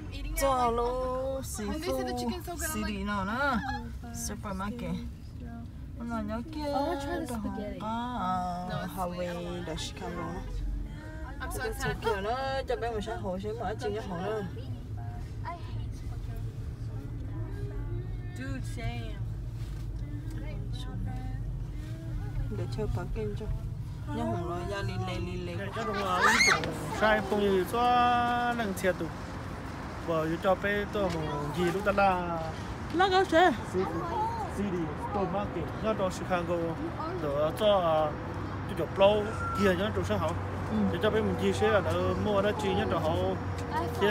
cho lô xì đi nào nữa supermarket nó nhớ kia đó có Hawaii đó Chicago cái số kia nó cho bé mình sẽ hồ sẽ mở chuyện cho hồ nữa để chơi parking cho nhớ hồng rồi ra lì lì cho đúng là sai không như cho năng xe tụ và cho bé tôi một gì lúc ta là cái xe gì đi tôi mang cái nhớ cho Chicago để cho cái plow kia nhớ cho sao để cho bé mình gì sẽ là mua đó chi nhớ cho họ chứ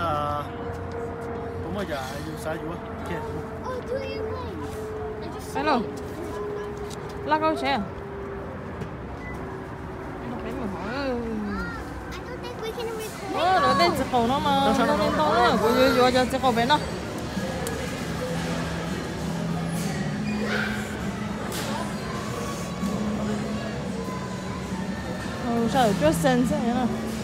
cũng mà giờ dùng sai gì quá kia hello là cái xe nó lên chỉ khẩu nó mà nó lên to nữa, vừa cho chỉ khẩu bé nó. Sao cho sen thế nhá?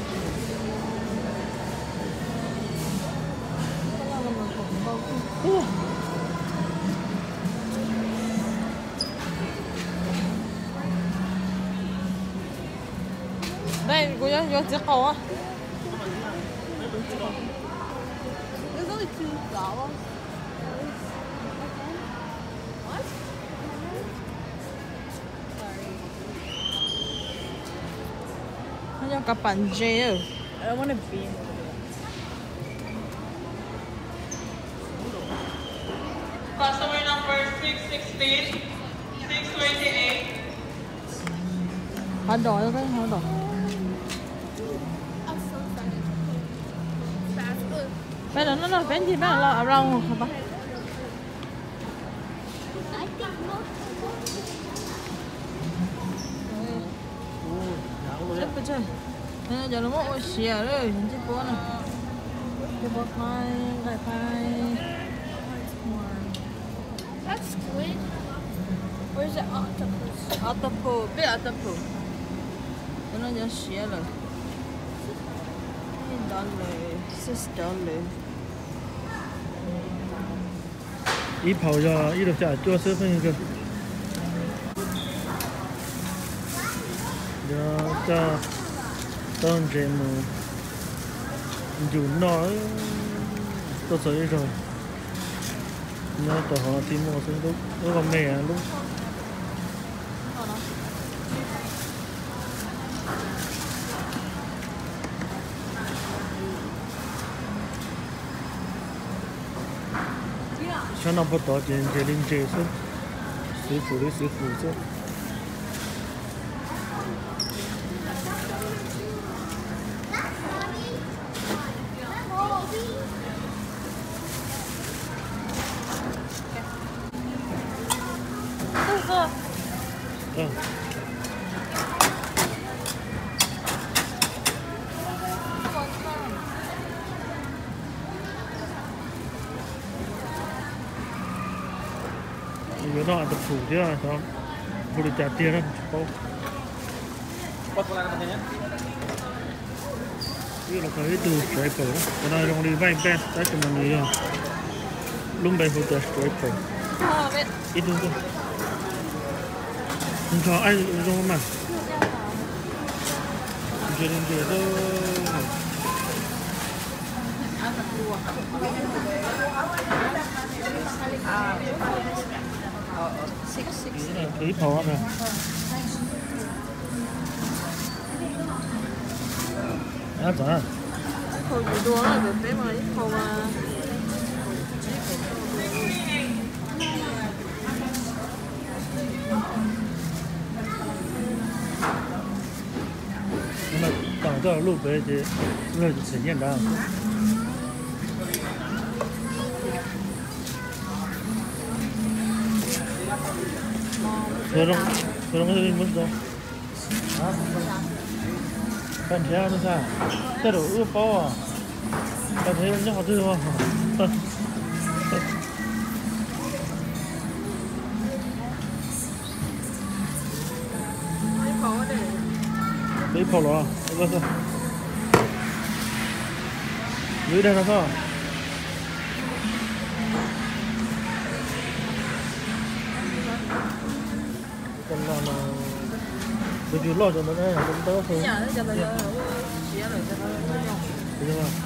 Đây, cô nhớ chỉ khẩu á. There's only $2. What? Sorry. Nó cho cặp bản dê. I don't want to be in Customer number 616, 628. Hả đòi cái hả đòi. Bây giờ nó bán gì bán là rau hả ba? Chết bây giờ. Nên giờ nó mất xìa rồi, nhìn chiếc búa này. Cái búa khoai, gài khoai. That's squid. Where's the octopus? Octopus, biết octopus. Nó giờ xìa rồi. $6. 一跑就一路下做10分一个，然后当这么就那都是一种，那到好听陌生都那个美啊都。相当不多，今天领这是水库的水库子。嗯。有那的土的啊，啥，不是家店上包。这个可以做水果，可能用的外边，但是么你用，弄白后的水果。一顿顿。你看，爱用嘛？你觉得这都？Tí phô nè. Á dạ. Phô gì đua là được bé mà ít phô mà. Nhưng mà tặng cho lúc bé thì người sẽ nhận ra. 그런 것들이 뭐죠? bạn theo nó sao? Thế đủ ướp bao à? Bạn thấy nó nhỏ chưa không? Lấy phô rồi, đâu sao? Dưới đây là sao? còn là mà bây giờ lo cho nó này cũng tốt hơn. Nhà nó cho nó chỉ là cho nó nhau. Đúng không?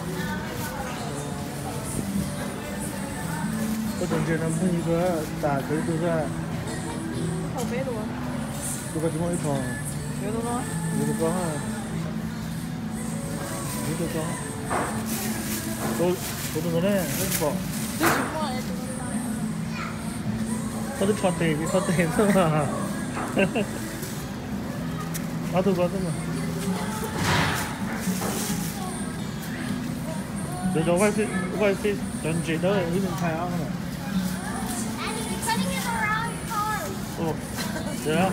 Có chuyện làm hơi như thế, trả cái tôi ra. Không biết luôn. Tôi có chúng nó ít phòng. Biết luôn đó. Biết có ha. Biết có. Tôi nó này, rất bỏ. Có được cho tiền thôi mà. Có tôi mà. Để cho quay phim chuẩn chỉ đó là mình thay áo này. Ồ, được không?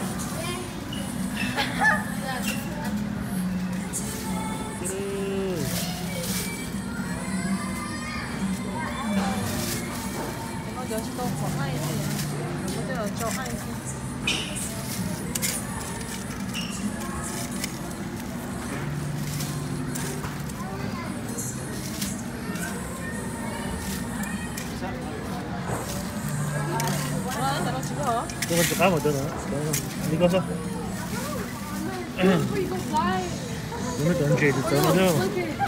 Nó giờ chỉ có khoảng 2 thôi. Có thể là cho 2 thôi. Tôi còn cá một chút nữa. Đi có sao? Nó chuẩn chỉ thì tới nó đâu.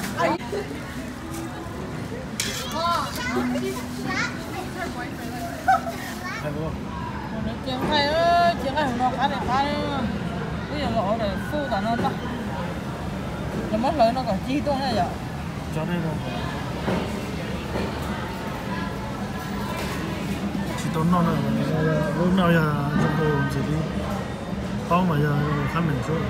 Hay không? Chuyện hay ơi, chuyện hay nó khá là khá đấy. Bây giờ nó để phu cả nó đó. Nó mất lời nó còn chi tôi này vậy? Cho nên là chỉ tốn nó lúc nào giờ chúng tôi chỉ đi có mà giờ khám mình số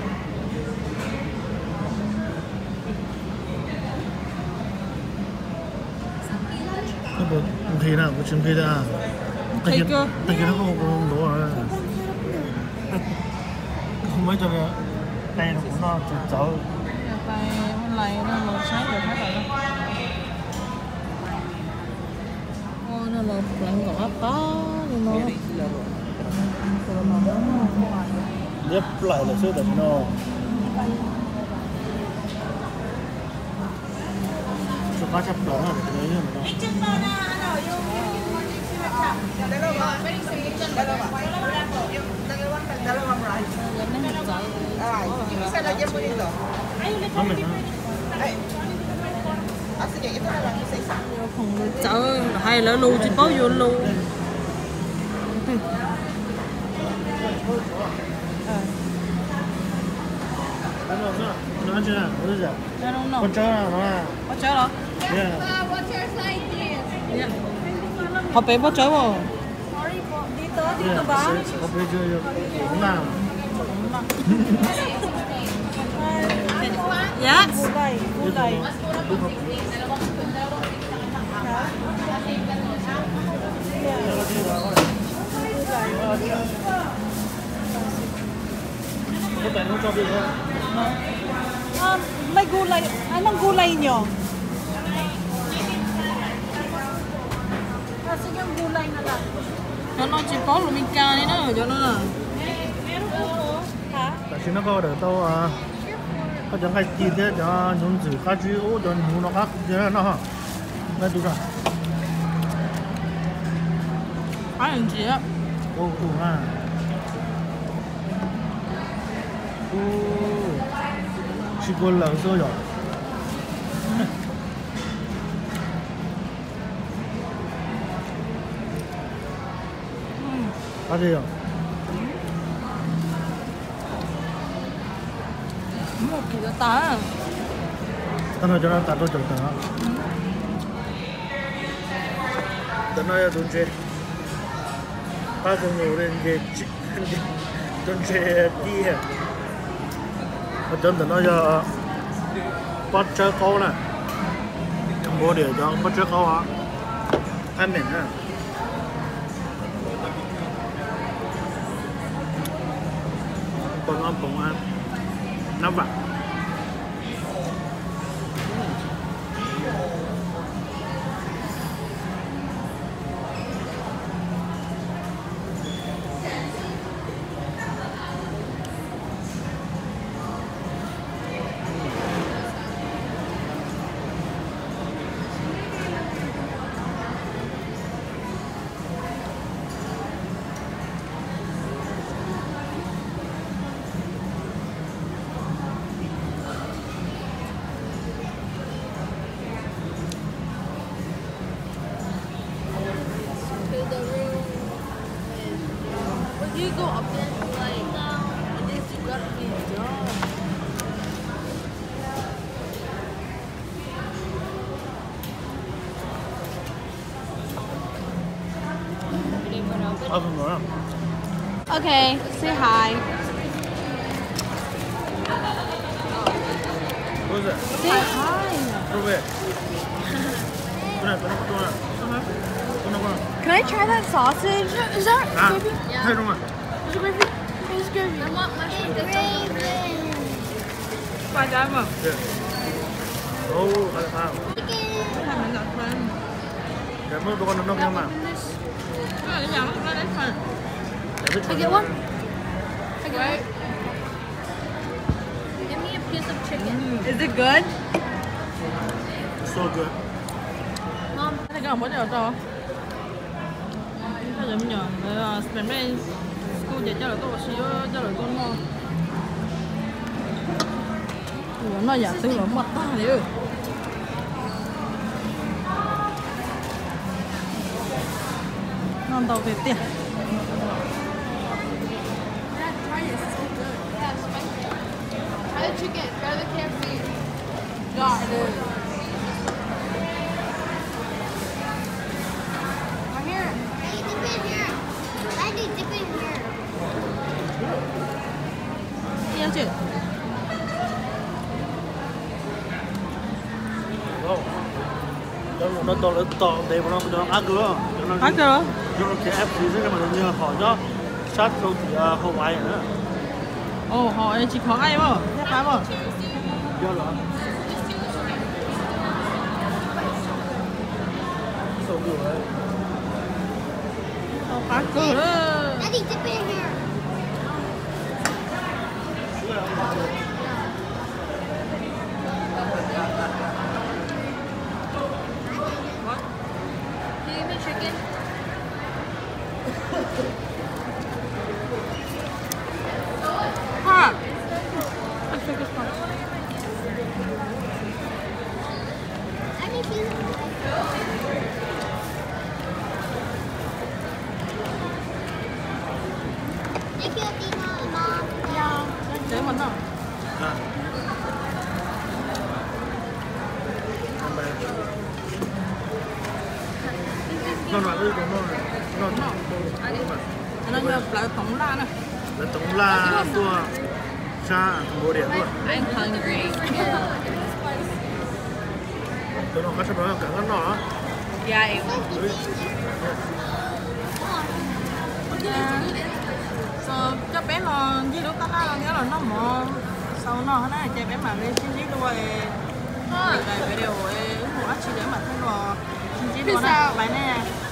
cái bộ thì nào bộ chuyện kia ra Thấy cơ tại vì nó không đủ rồi không mấy cho nó đây nó cũng nó chở tại hôm nay nó một sáng rồi hết rồi đó. Nó là lạnh gõ có nhưng mà Dép lại là số đỉnh nó số cá chép đó là cái đấy nhưng mà nó mình chợ hay là lưu chỉ có vô lưu nó chưa nào nó chưa con chó nào nó là có chợ đó yeah họ bé có chợ không yeah có bây giờ cũng làm dạ có tại nó cho đi thôi mấy gulai anong gulay nyo kasi yung gulay na lang nó chỉ có luminca đấy nó cho nó là tại vì nó có được đâu à có chẳng cái chi tiết cho nhung chữ cá chữ cho nhung nó khác thế là nó nó đúng rồi phải làm gì á ô ha chỉ có lần số rồi có gì không một kỳ đã tá tao nói cho nó tao chụp tao tao nói là đúng chưa ba con người lên cái đúng chưa đi à ở trên tao nói cho bắt chơi câu này mua để cho bắt chơi câu á hai miền á bông ăn nó vặt không nữa. Okay, say hi. What is it? Say hi. Prove it. Can I try that sausage? Is that À, gravy? thay đúng rồi. Is it gravy? It's gravy. I want mushroom. Qua cho em mà. Ồ, phải sao? Hai mình gặp friend. Để mới có con nông nhưng mà. Cái nhà nó đến phần. Để biết I get one? I get one. Give me a piece of chicken. Is it good? So good. Mom. Cái nào mới được rồi. Cái gì nhở? Spend day. School giờ cho là tôi xíu cho là tôi ngon. Nó giả tư là mất ta đi ơi. Non tàu về tiền. Try the chicken. Try the KFC. Got it. I'm here. Đi ăn chị. Nó to để nó ăn cửa. Ăn chưa? Cho nó cái ép gì mà nó nhờ khỏi cho sát đâu thì không ai nữa. Ồ, họ chỉ có ai mà, hết cái mà. Do là so good. Ăn cửa đó. Daddy, dip it in here. Can you give me chicken? Ha. Let's take this one. Để mình nào. À. Nó nói với nó Nó như là tổng la này. là tổng là tua cha bộ điện luôn. I'm hungry. Tụi nó có sắp đó cả con nó. Yeah, it So, cho bé nó gì đâu ta là nhớ là nó mò sau nó này cho bé mà lên xin gì đuôi cái video ấy mua chỉ để mà thấy nó xin gì đuôi này bài này